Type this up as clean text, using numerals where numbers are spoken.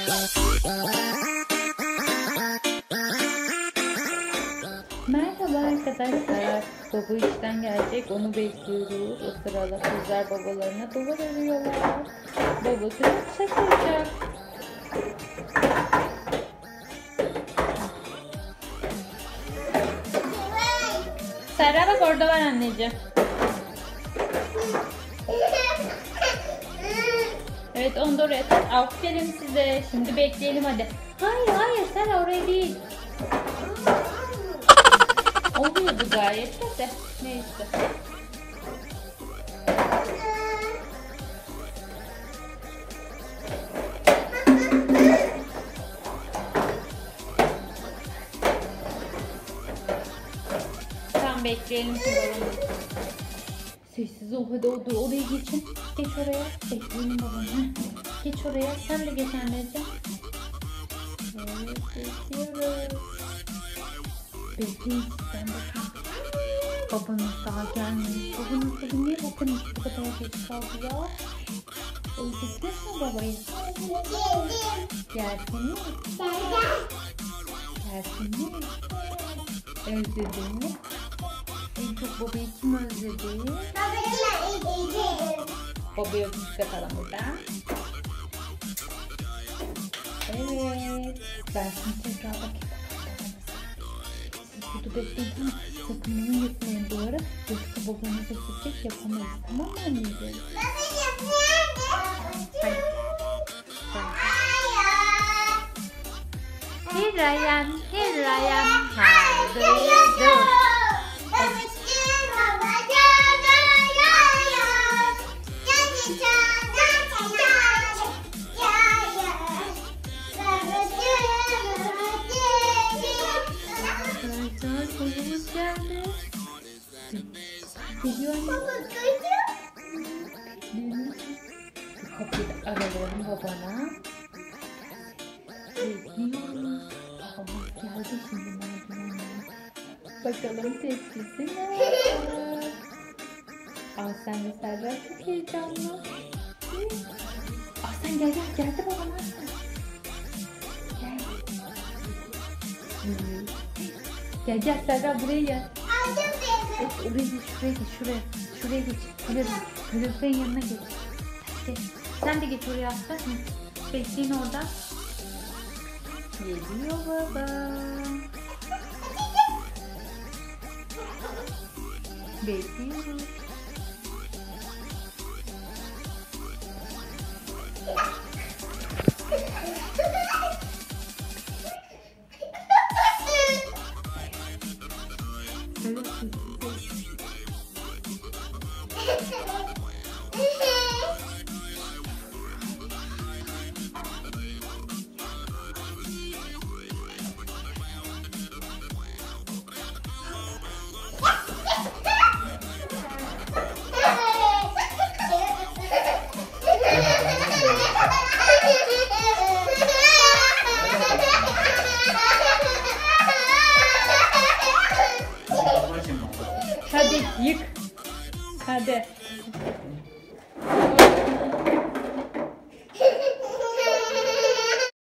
Merhaba arkadaşlar. Baba işten gelecek, onu bekliyoruz. O sırada kızlar babalarına duvar örüyorlar. Babası çok şaşıracak. Serra bak orada var anneciğim. Evet, onu da oraya tak. Aferin size. Şimdi bekleyelim hadi. Hayır Serra, oraya değil. Oluyordu gayet de. Neyse. Tamam, bekleyelim şu balonu. Sessiz ol hadi, oraya geçin. Geç oraya. Bekleyelim babanı. Geç oraya. Sen de geç anneciğim. Evet, bekliyoruz. Bekleyin sen bakın. Babanız daha gelmemiş. Babanız da niye bakın bu kadar geç kaldı ya? Özlediniz mi babayı? Gelsene. Gelsene. Özledin mi? En çok babayı kim özledi? Babayı öpüş katalım burada. Evet. Ben şimdi tekrar bakayım. Burada bekleyin ama sakın bunu yapmayın duvara. Yoksa babanıza sürpriz yapamayız. Tamam mı anneciğim? Here I am. How do you do? Babamız geldi. Geliyor mu? Kapıyı arayalım babana. Bekliyoruz. Babamız geldi şimdi merdivenden. Bakalım tepkisi ne? Sen ve Serra çok heyecanlı. Sen geldi babana. Gel Serra, buraya gel. Evet, şuraya geç. Kaloriferin yanına geç. Hadi. Sen de geç oraya aslan. Bekleyin orada. Geliyor baba. Bekliyoruz. Hadi yık. Hadi.